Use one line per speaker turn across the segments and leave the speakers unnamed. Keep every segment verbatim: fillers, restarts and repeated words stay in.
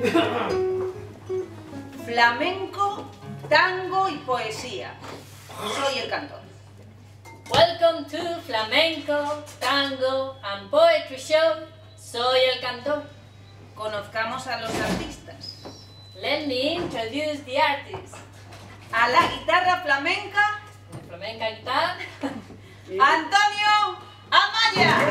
Flamenco, tango y poesía. Soy el cantor.
Welcome to Flamenco, Tango and Poetry Show. Soy el cantor.
Conozcamos a los artistas.
Let me introduce the artist.
A la guitarra flamenca,
The flamenca guitar.
Antonio Amaya.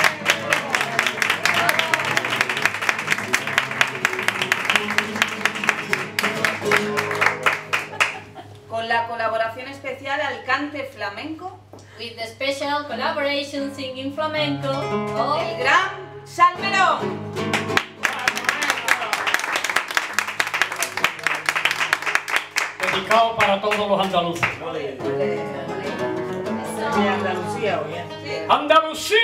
Con la colaboración especial al cante flamenco,
With the special collaboration singing flamenco of
el gran Salmerón.
Dedicado para todos los andaluces.
De Andalucía, oye.
¡Andalucía!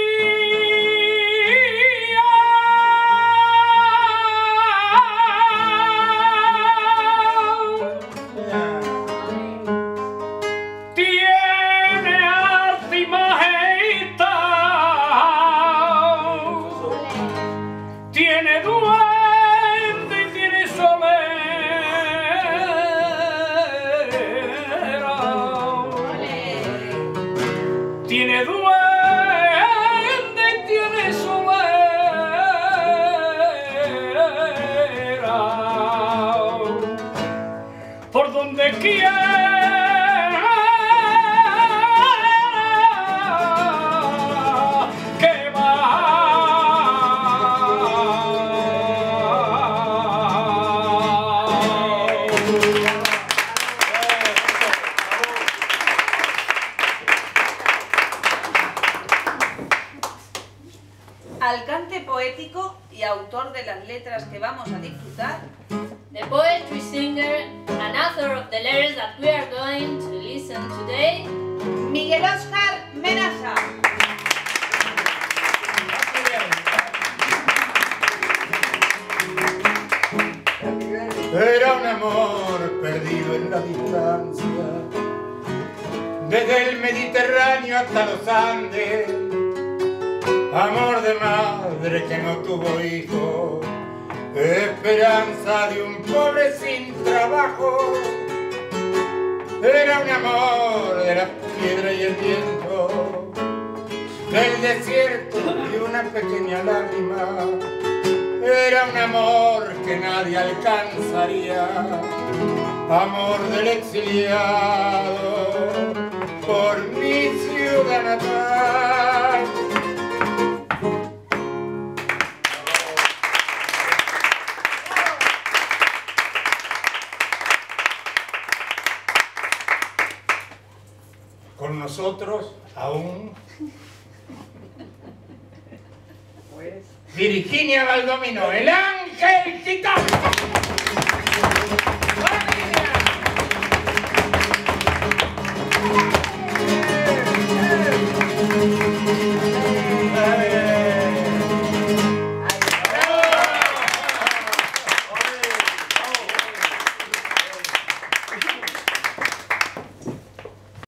Tiene arte y majestad, tiene duende y tiene solera, tiene duende y tiene solera, por donde quiera que va.
Al cante poético y autor de las letras que vamos a disfrutar,
the poetry singer and author of the letters that we are going to listen today,
Miguel Óscar Menasa.
Era un amor perdido en la distancia, desde el Mediterráneo hasta los Andes, amor de madre que no tuvo hijos, esperanza de un pobre sin trabajo. Era un amor de la piedra y el viento, del desierto y una pequeña lágrima. Era un amor que nadie alcanzaría, amor del exiliado por mi ciudad natal. Con nosotros aún pues Virginia Baldomino, el ángel gitano.